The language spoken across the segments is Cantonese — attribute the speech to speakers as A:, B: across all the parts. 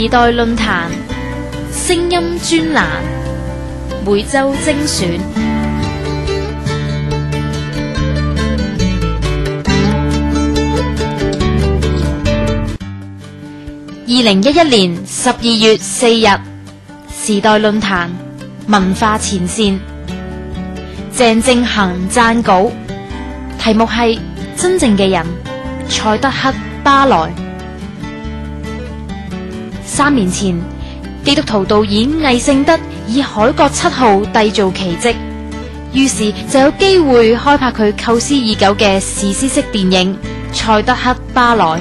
A: 時代論壇聲音專欄每周精選。2011年12月4日，時代論壇文化前線，鄭正恒撰稿，題目係真正嘅人，塞德克巴萊。3年前，基督徒導演魏聖德以海角7號締造奇蹟，於是就有機會開拍佢構思已久嘅史詩式電影《塞德克巴萊》。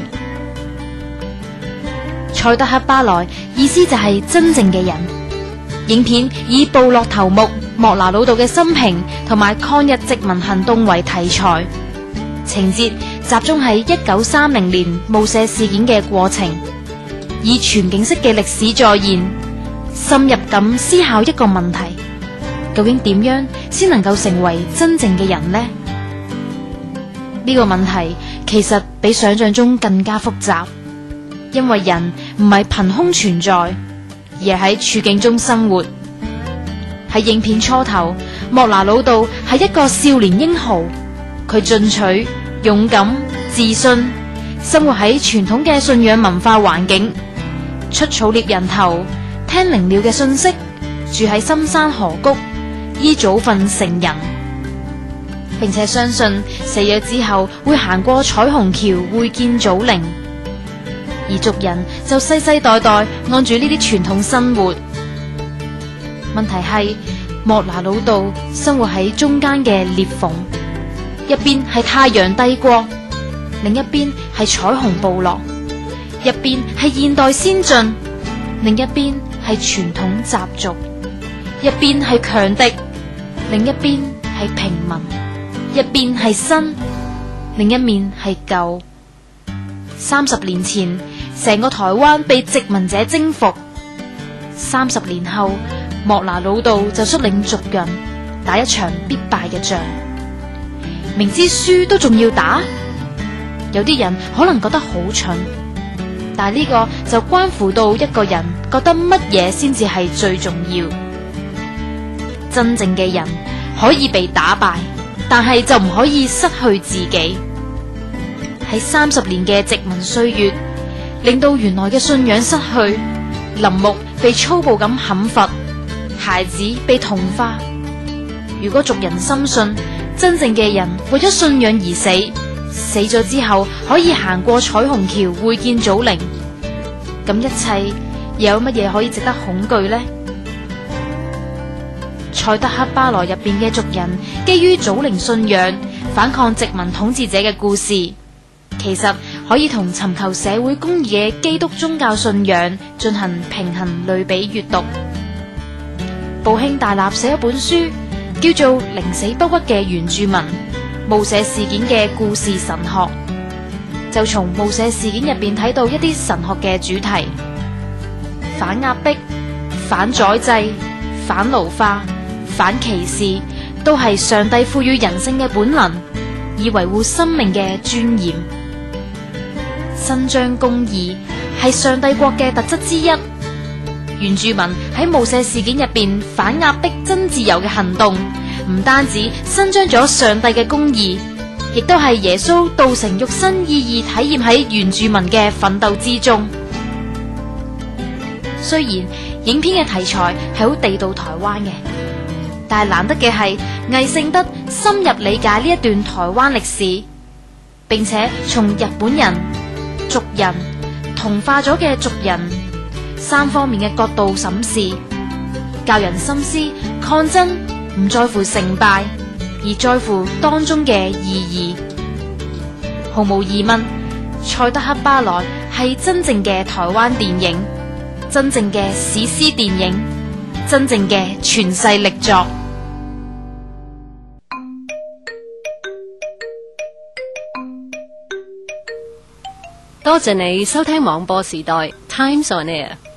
A: 塞德克巴萊意思就係真正嘅人。影片以部落頭目莫拿魯道嘅生平同埋抗日殖民行動為題材，情節集中喺1930年霧社事件嘅過程，以全景式嘅歷史再現，深入咁思考一個問題：究竟點樣先能夠成為真正嘅人呢？呢個問題其實比想象中更加複雜，因為人唔係憑空存在，而係喺處境中生活。喺影片初頭，莫拿魯道係一個少年英豪，佢進取、勇敢、自信，生活喺傳統嘅信仰文化環境，出草獵人頭，聽靈鳥嘅訊息，住喺深山河谷，依祖訓成人，並且相信死咗之後會行過彩虹橋會見祖靈。而族人就世世代代按住呢啲傳統生活。問題係莫拿魯道生活喺中間嘅裂縫，一邊係太陽帝國，另一邊係彩虹部落；一邊係現代先進，另一邊係傳統習俗；一邊係強敵，另一邊係平民；一邊係新，另一面係舊。30年前，成個台灣被殖民者征服。30年後，莫拿魯道就率領族人打一場必敗嘅仗。明知輸都仲要打，有啲人可能覺得好蠢，但係呢個就關乎到一個人覺得乜嘢先至係最重要。真正嘅人可以被打敗，但係就唔可以失去自己。喺30年嘅殖民歲月，令到原來嘅信仰失去，林木被粗暴咁砍伐，孩子被同化。如果族人深信真正嘅人為咗信仰而死，死咗之後可以行過彩虹橋會見祖靈，咁一切又有乜嘢可以值得恐懼呢？塞德克巴萊入邊嘅族人基於祖靈信仰反抗殖民統治者嘅故事，其實可以同尋求社會公義嘅基督宗教信仰進行平衡類比閱讀。布興大納寫一本書，叫做《寧死不屈嘅原住民：霧社事件嘅故事神學》，就從霧社事件入邊睇到一啲神學嘅主題：反壓迫、反宰制、反奴化、反歧視，都係上帝賦予人性嘅本能，以維護生命嘅尊嚴。伸張公義係上帝國嘅特質之一。原住民喺霧社事件入邊反壓迫真自由嘅行動，唔單止伸張咗上帝嘅公義，亦都係耶穌道成肉身意義體現喺原住民嘅奮鬥之中。雖然影片嘅題材係好地道台灣嘅，但係難得嘅係魏聖德深入理解呢一段台灣歷史，並且從日本人、族人、同化咗嘅族人3方面嘅角度審視，教人深思抗爭唔在乎成敗，而在乎當中嘅意義。毫無疑問，塞德克巴萊係真正嘅台灣電影，真正嘅史詩電影，真正嘅傳世力作。
B: 多謝你收聽網播時代 Times on Air。